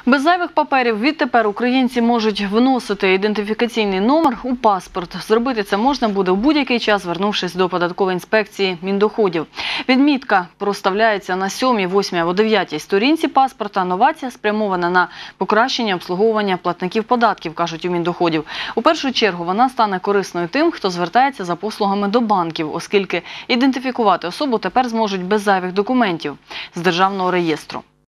Без зайвих паперів відтепер українці можуть вносити ідентифікаційний номер у паспорт. Зробити це можна буде у будь-який час, звернувшись до податкової інспекції Міндоходів. Відмітка проставляється на 7-й, 8-й або 9-й сторінці паспорта. Новація спрямована на покращення обслуговування платників податків, кажуть у Міндоходів. У першу чергу вона стане корисною тим, хто звертається за послугами до банків, оскільки ідентифікувати особу тепер зможуть без зайвих документів з державного реєстру.